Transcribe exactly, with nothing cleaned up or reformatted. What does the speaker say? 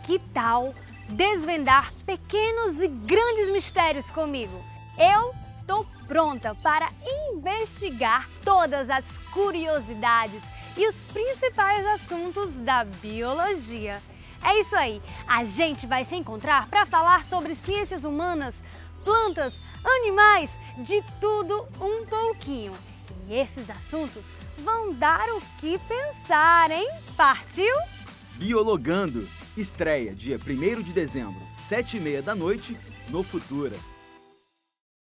Que tal desvendar pequenos e grandes mistérios comigo? Eu tô pronta para investigar todas as curiosidades e os principais assuntos da biologia. É isso aí, a gente vai se encontrar para falar sobre ciências humanas, plantas, animais, de tudo um pouquinho. E esses assuntos vão dar o que pensar, hein? Partiu? Biologando, estreia dia primeiro de dezembro, sete e meia da noite, no Futura.